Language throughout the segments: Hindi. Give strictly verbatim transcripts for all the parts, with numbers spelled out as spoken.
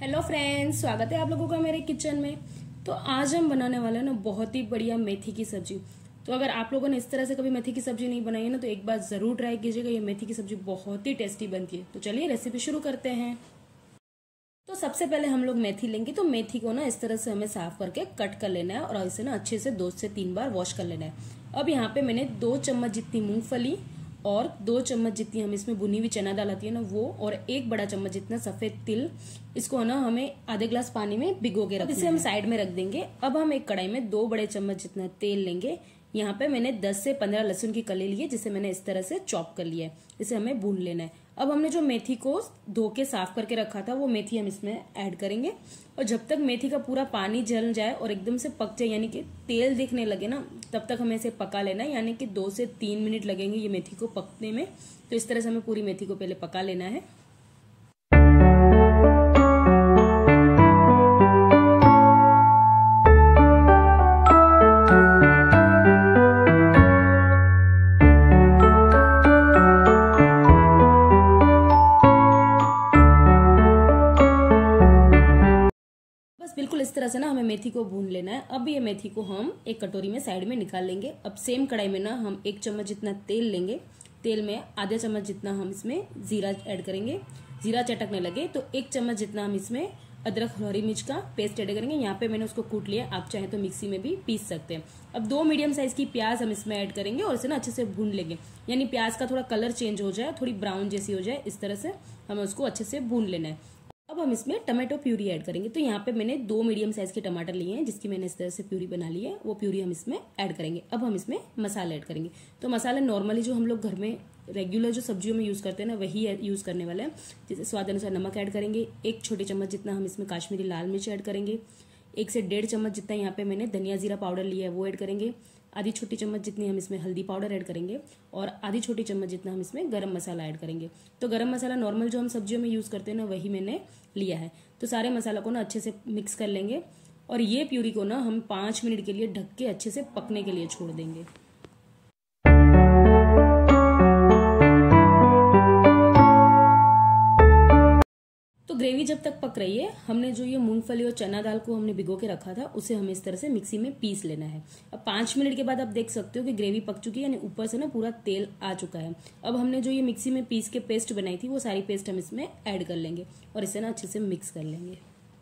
हेलो फ्रेंड्स, स्वागत है आप लोगों का मेरे किचन में। तो आज हम बनाने वाले हैं ना बहुत ही बढ़िया मेथी की सब्जी। तो अगर आप लोगों ने इस तरह से कभी मेथी की सब्जी नहीं बनाई है ना तो एक बार जरूर ट्राई कीजिएगा। ये मेथी की सब्जी बहुत ही टेस्टी बनती है। तो चलिए रेसिपी शुरू करते हैं। तो सबसे पहले हम लोग मेथी लेंगे। तो मेथी को ना इस तरह से हमें साफ करके कट कर लेना है और इसे ना अच्छे से दो से तीन बार वॉश कर लेना है। अब यहाँ पे मैंने दो चम्मच जितनी मूंगफली और दो चम्मच जितनी हम इसमें भुनी हुई चना दाल आती है ना वो, और एक बड़ा चम्मच जितना सफेद तिल, इसको ना हमें आधे ग्लास पानी में भिगो के रख इसे हम साइड में रख देंगे। अब हम एक कढ़ाई में दो बड़े चम्मच जितना तेल लेंगे। यहाँ पे मैंने दस से पंद्रह लहसुन की कली ली है जिसे मैंने इस तरह से चॉप कर लिया है। इसे हमें भून लेना है। अब हमने जो मेथी को धो के साफ करके रखा था वो मेथी हम इसमें ऐड करेंगे और जब तक मेथी का पूरा पानी जल जाए और एकदम से पक जाए यानी कि तेल दिखने लगे ना तब तक हमें इसे पका लेना है। यानी कि दो से तीन मिनट लगेंगे ये मेथी को पकने में। तो इस तरह से हमें पूरी मेथी को पहले पका लेना है। बिल्कुल इस तरह से ना हमें मेथी को भून लेना है। अब ये मेथी को हम एक कटोरी में साइड में निकाल लेंगे। अब सेम कढ़ाई में ना हम एक चम्मच जितना तेल लेंगे। तेल में आधे चम्मच जितना हम इसमें जीरा ऐड करेंगे। जीरा चटकने लगे तो एक चम्मच जितना हम इसमें अदरक हरी मिर्च का पेस्ट ऐड करेंगे। यहाँ पे मैंने उसको कूट लिया, आप चाहे तो मिक्सी में भी पीस सकते हैं। अब दो मीडियम साइज की प्याज हम इसमें ऐड करेंगे और इसे ना अच्छे से भून लेंगे। यानी प्याज का थोड़ा कलर चेंज हो जाए, थोड़ी ब्राउन जैसी हो जाए, इस तरह से हमें उसको अच्छे से भून लेना है। अब हम इसमें टमाटो प्यूरी ऐड करेंगे। तो यहाँ पे मैंने दो मीडियम साइज के टमाटर लिए हैं जिसकी मैंने इस तरह से प्यूरी बना ली है। वो प्यूरी हम इसमें ऐड करेंगे। अब हम इसमें मसाले ऐड करेंगे। तो मसाले नॉर्मली जो हम लोग घर में रेगुलर जो सब्जियों में यूज करते हैं ना वही यूज करने वाले हैं। जैसे स्वाद अनुसार नमक ऐड करेंगे। एक छोटे चम्मच जितना हम इसमें काश्मीरी लाल मिर्च ऐड करेंगे। एक से डेढ़ चम्मच जितना यहाँ पे मैंने धनिया जीरा पाउडर लिया है वो ऐड करेंगे। आधी छोटी चम्मच जितनी हम इसमें हल्दी पाउडर ऐड करेंगे और आधी छोटी चम्मच जितना हम इसमें गरम मसाला ऐड करेंगे। तो गरम मसाला नॉर्मल जो हम सब्जियों में यूज करते हैं ना वही मैंने लिया है। तो सारे मसाला को ना अच्छे से मिक्स कर लेंगे और ये प्यूरी को ना हम पांच मिनट के लिए ढक के अच्छे से पकने के लिए छोड़ देंगे। तो ग्रेवी जब तक पक रही है हमने जो ये मूंगफली और चना दाल को हमने भिगो के रखा था उसे हमें इस तरह से मिक्सी में पीस लेना है। अब पांच मिनट के बाद आप देख सकते हो कि ग्रेवी पक चुकी है, यानी ऊपर से ना पूरा तेल आ चुका है। अब हमने जो ये मिक्सी में पीस के पेस्ट बनाई थी वो सारी पेस्ट हम इसमें ऐड कर लेंगे और इसे ना अच्छे से मिक्स कर लेंगे।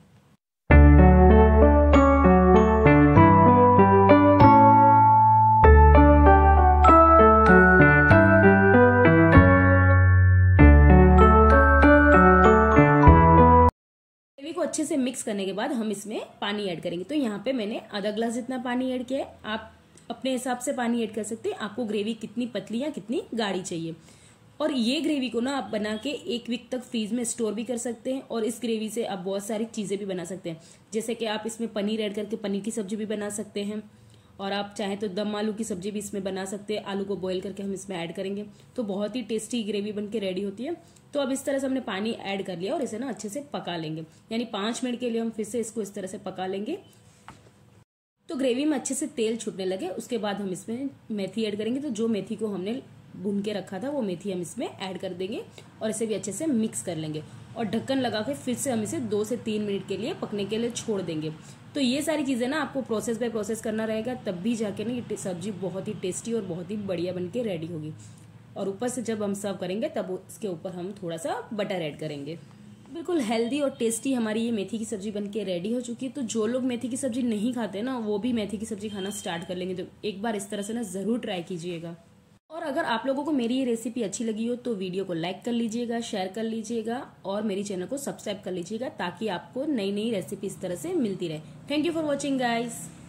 को अच्छे से मिक्स करने के बाद हम इसमें पानी ऐड करेंगे। तो यहाँ पे मैंने आधा ग्लास जितना पानी ऐड किया है। आप अपने हिसाब से पानी ऐड कर सकते हैं, आपको ग्रेवी कितनी पतली या कितनी गाढ़ी चाहिए। और ये ग्रेवी को ना आप बना के एक वीक तक फ्रीज में स्टोर भी कर सकते हैं और इस ग्रेवी से आप बहुत सारी चीजें भी बना सकते हैं। जैसे कि आप इसमें पनीर ऐड करके पनीर की सब्जी भी बना सकते हैं और आप चाहें तो दम आलू की सब्जी भी इसमें बना सकते हैं। आलू को बॉईल करके हम इसमें ऐड करेंगे तो बहुत ही टेस्टी ग्रेवी बन के रेडी होती है। तो अब इस तरह से हमने पानी ऐड कर लिया और इसे ना अच्छे से पका लेंगे। यानी पांच मिनट के लिए हम फिर से इसको इस तरह से पका लेंगे। तो ग्रेवी में अच्छे से तेल छूटने लगे उसके बाद हम इसमें मेथी ऐड करेंगे। तो जो मेथी को हमने भून के रखा था वो मेथी हम इसमें ऐड कर देंगे और इसे भी अच्छे से मिक्स कर लेंगे और ढक्कन लगा के फिर से हम इसे दो से तीन मिनट के लिए पकने के लिए छोड़ देंगे। तो ये सारी चीजें ना आपको प्रोसेस बाय प्रोसेस करना रहेगा, तब भी जाके ना ये सब्जी बहुत ही टेस्टी और बहुत ही बढ़िया बन के रेडी होगी। और ऊपर से जब हम सर्व करेंगे तब उसके ऊपर हम थोड़ा सा बटर ऐड करेंगे। बिल्कुल हेल्दी और टेस्टी हमारी ये मेथी की सब्जी बन के रेडी हो चुकी है। तो जो लोग मेथी की सब्जी नहीं खाते ना वो भी मेथी की सब्जी खाना स्टार्ट कर लेंगे। तो एक बार इस तरह से ना जरूर ट्राई कीजिएगा। और अगर आप लोगों को मेरी ये रेसिपी अच्छी लगी हो तो वीडियो को लाइक कर लीजिएगा, शेयर कर लीजिएगा और मेरी चैनल को सब्सक्राइब कर लीजिएगा ताकि आपको नई नई रेसिपी इस तरह से मिलती रहे। Thank you for watching guys.